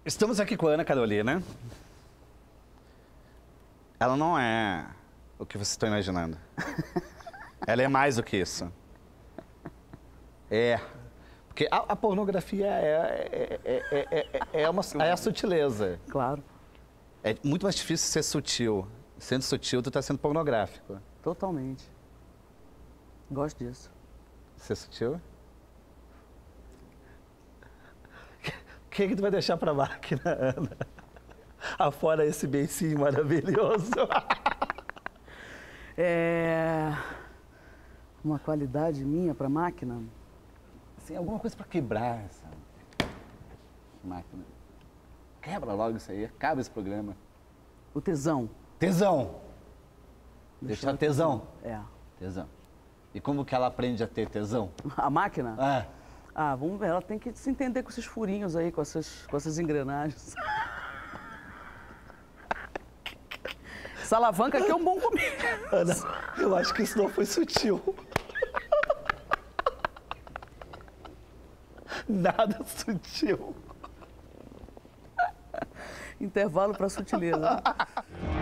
Estamos aqui com a Ana Carolina. Ela não é o que vocês estão imaginando. Ela é mais do que isso. É. Porque a pornografia é a sutileza. Claro. É muito mais difícil ser sutil. Sendo sutil, tu tá sendo pornográfico. Totalmente. Gosto disso. Ser sutil? O que tu vai deixar pra máquina, Ana? Afora esse beicinho maravilhoso. É uma qualidade minha pra máquina? Assim, alguma coisa pra quebrar essa máquina. Quebra logo isso aí, acaba esse programa. O tesão. Tesão. Deixar tesão. É. Tesão. E como que ela aprende a ter tesão? A máquina? É. Ah, vamos ver. Ela tem que se entender com esses furinhos aí, com essas engrenagens. Essa alavanca aqui é um bom começo. Ana, eu acho que isso não foi sutil. Nada sutil. Intervalo para sutileza.